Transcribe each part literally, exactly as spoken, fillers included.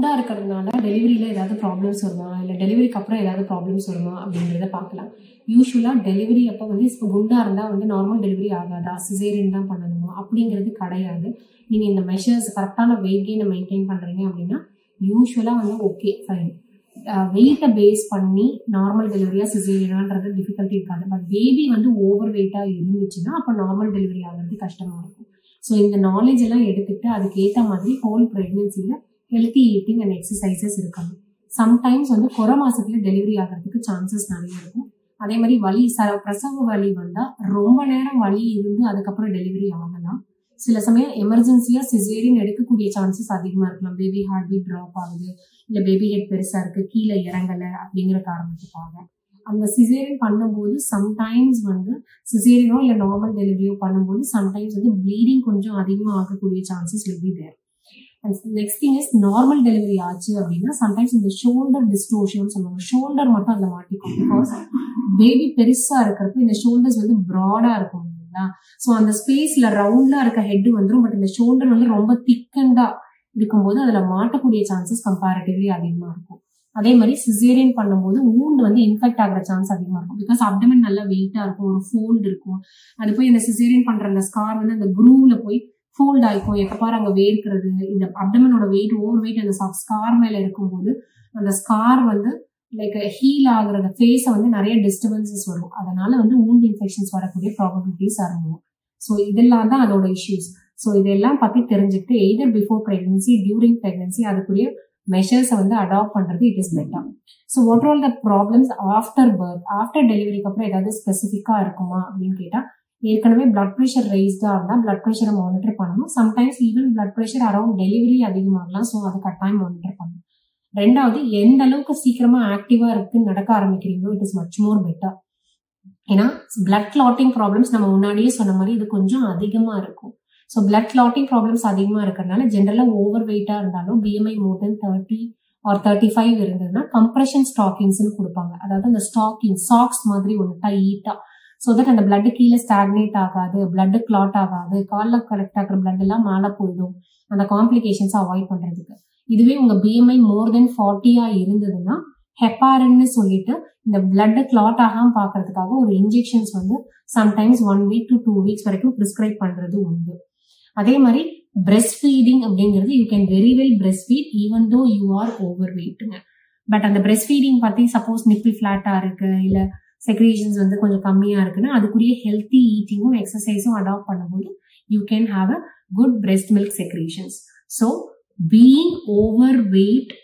குண்டா இருக்கிறதுனால டெலிவரியில ஏதாவது ப்ராப்ளம்ஸ் வருமா, இல்லை டெலிவரிக்கு அப்புறம் ஏதாவது ப்ராப்ளம்ஸ் வருமா அப்படின்றத பார்க்கலாம். யூஸ்வலா டெலிவரி அப்போ வந்து இப்போ குண்டா இருந்தா வந்து நார்மல் டெலிவரி ஆகாதா, சிசேரியன் தான் பண்ணணுமா அப்படிங்கிறது கிடையாது. நீங்க இந்த மெஷர்ஸ் கரெக்டான வெயிட் கெயினை மெயின்டைன் பண்றீங்க அப்படின்னா யூஸ்வலா வந்து ஓகே ஃபைன். வெயிட்டை பேஸ் பண்ணி நார்மல் டெலிவரியா சிசேரியனான்றது டிஃபிகல்ட்டி இருக்காது. பட் பேபி வந்து ஓவர் வெயிட்டா இருந்துச்சுன்னா அப்போ நார்மல் டெலிவரி ஆகிறது கஷ்டமா இருக்கும். ஸோ இந்த நாலேஜ் எல்லாம் எடுத்துக்கிட்டு அதுக்கு ஏற்ற மாதிரி ஹோல் ப்ரெக்னன்சியில் ஹெல்த்தி ஈட்டிங் அண்ட் எக்ஸசைசஸ் இருக்கணும். சம்டைம்ஸ் வந்து குறை மாசத்துல டெலிவரி ஆகிறதுக்கு சான்சஸ் நிறைய இருக்கும். அதே மாதிரி வலி ச பிரசவ வலி வந்தா ரொம்ப நேரம் வலி இருந்து அதுக்கப்புறம் டெலிவரி ஆகலாம். சில சமயம் எமர்ஜென்சியா சிசேரியன் எடுக்கக்கூடிய சான்சஸ் அதிகமா இருக்கலாம். பேபி ஹார்ட் பீட் ட்ராப் ஆகுது, இல்ல பேபி ஹெட் பெருசா இருக்கு, கீழே இறங்கல அப்படிங்கிற காரணத்துக்காக அந்த சிசேரியன் பண்ணும்போது சம்டைம்ஸ் வந்து சிசேரியனோ இல்லை நார்மல் டெலிவரியோ பண்ணும்போது சம்டைம்ஸ் வந்து ப்ளீடிங் கொஞ்சம் அதிகமாக ஆகக்கூடிய chances will be there. And next thing is normal delivery ஆச்சு அப்படின்னா சம்டைம்ஸ் இந்த ஷோல்டர் டிஸ்டோர்ஷன் சொல்லுவாங்க. ஷோல்டர் மட்டும் அந்த மாட்டிக்கும். பிகாஸ் பேபி பெருசா இருக்கிறப்ப இந்த ஷோல்டர்ஸ் வந்து ப்ராடா இருக்கும் இல்லைங்களா. ஸோ அந்த ஸ்பேஸ்ல ரவுண்டா இருக்க ஹெட் வந்துடும். பட் இந்த ஷோல்டர் வந்து ரொம்ப திக்கண்டா இருக்கும்போது அதுல மாட்டக்கூடிய சான்சஸ் கம்பேரிட்டிவ்லி அதிகமா இருக்கும். அதே மாதிரி சிசேரியன் பண்ணும்போது ஊண்டு வந்து இன்ஃபெக்ட் ஆகிற சான்ஸ் அதிகமா இருக்கும். பிகாஸ் அப்டமன் நல்லா வெயிட்டா இருக்கும், ஒரு ஃபோல்டு இருக்கும். அது போய் இந்த சிசேரியன் பண்ற அந்த ஸ்கார் வந்து அந்த க்ரூவ்ல போய் ஃபோல்ட் ஆயிக்கும். எப்பப்பாரு அங்க வேர்க்கிறது, இந்த அப்டமனோட வெயிட் ஓவர் வெயிட் அந்த ஸ்கார் மேல இருக்கும்போது அந்த ஸ்கார் வந்து லைக் ஹீல் ஆகுறத ஃபேஸை வந்து நிறைய டிஸ்டர்பன்சஸ் வரும். அதனால வந்து ஊண்ட் இன்ஃபெக்ஷன்ஸ் வரக்கூடிய ப்ராபபிலிட்டிஸ் ஆரம்பம். ஸோ இதெல்லாம் தான் அதோட இஷ்யூஸ். ஸோ இதெல்லாம் பத்தி தெரிஞ்சுக்கிட்டு either before pregnancy during pregnancy அதுக்குரிய மெஷர்ஸை வந்து அடாப்ட் பண்றது it is better. So what all the problems after birth, after டெலிவரிக்கு அப்புறம் ஏதாவது ஸ்பெசிஃபிக்கா இருக்குமா அப்படின்னு கேட்டா ஏற்கனவே பிளட் ப்ரெஷர் ரைஸ்டா இருந்தா பிளட் ப்ரெஷரை மானிட்டர் பண்ணணும். Sometimes even blood pressure around delivery அதிகமாகலாம். ஸோ அது கட்டாயம் மானிட்டர் பண்ணணும். ரெண்டாவது, எந்த அளவுக்கு சீக்கிரமா ஆக்டிவா இருக்கு நடக்க ஆரம்பிக்கிறீங்களோ it is much more better. ஏன்னா பிளட் கிளாட்டிங் ப்ராப்ளம்ஸ் நம்ம முன்னாடியே சொன்ன மாதிரி இது கொஞ்சம் அதிகமா இருக்கும். ஸோ பிளட் கிளாட்டிங் ப்ராப்ளம்ஸ் அதிகமா இருக்கிறதுனால ஜென்ரலா ஓவர் வெயிட்டா இருந்தாலும் BMI more than thirty or thirty five இருந்ததுன்னா கம்ப்ரெஷன் ஸ்டாக்கிங்ஸ் கொடுப்பாங்க. அதாவது அந்த ஸ்டாக்கிங் சாக்ஸ் மாதிரி ஒன்று டைட்டா, ஸோ தட் அந்த பிளட் கீழே ஸ்டாக்னேட் ஆகாது, பிளட் கிளாட் ஆகாது, காலில் கலெக்ட் ஆகிற பிளட் எல்லாம் மேலே போயிடும், அந்த காம்ப்ளிகேஷன்ஸ் அவாய்ட் பண்றதுக்கு. இதுவே உங்க பிஎம்ஐ மோர் தென் ஃபார்ட்டியா இருந்ததுன்னா ஹெப்பாரின்னு சொல்லிட்டு இந்த பிளட் கிளாட் ஆகாம பாக்குறதுக்காக ஒரு இன்ஜெக்ஷன்ஸ் வந்து sometimes one week to two weeks வரைக்கும் பிரிஸ்கிரைப் பண்றது உண்டு. அதே மாதிரி பிரெஸ்ட் ஃபீடிங் அப்படிங்கிறது you can very well breast feed even though you are over வெயிட்டுங்க. பட் அந்த பிரெஸ்ட் ஃபீடிங் பத்தி சப்போஸ் நிப்பிள் ஃபிளாட்டா இருக்கு, இல்ல செக்ரீஷன்ஸ் வந்து கொஞ்சம் கம்மியா இருக்குன்னா அதுக்குரிய ஹெல்த்தி ஈட்டிங்கும் எக்ஸசைஸும் அடாப்ட் பண்ணும்போது you can have a good breast milk secretions. So being over weight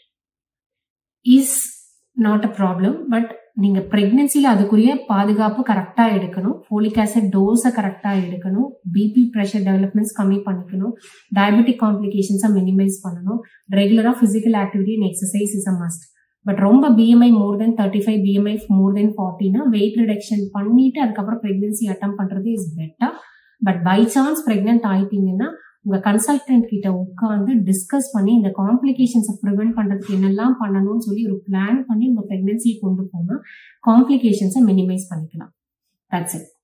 is not a problem. But நீங்க பிரெக்னன்சில அதுக்குரிய பாதுகாப்பு கரெக்டா எடுக்கணும், ஃபோலிக் ஆசிட் டோஸை கரெக்டா எடுக்கணும், பிபி பிரஷர் டெவலப்மெண்ட்ஸ் கம்மி பண்ணிக்கணும், டயபெட்டிக் காம்ப்ளிகேஷன்ஸை மினிமைஸ் பண்ணணும், ரெகுலரா physical activity and exercise is a must. But ரொம்ப BMI more than thirty five BMI more than ஃபார்ட்டினா வெயிட் ரிடக்ஷன் பண்ணிட்டு அதுக்கப்புறம் பிரெக்னன்சி அட்டம் பண்றது is better. But by chance pregnant ஆயிட்டீங்கன்னா உங்க கன்சல்டன்ட் கிட்ட உட்காந்து டிஸ்கஸ் பண்ணி இந்த காம்ப்ளிகேஷன்ஸை ப்ரிவென்ட் பண்றதுக்கு என்னெல்லாம் பண்ணணும்னு சொல்லி ஒரு பிளான் பண்ணி உங்க பிரெக்னன்சியை கொண்டு போனா காம்ப்ளிகேஷன்ஸை மினிமைஸ் பண்ணிக்கலாம். That's it.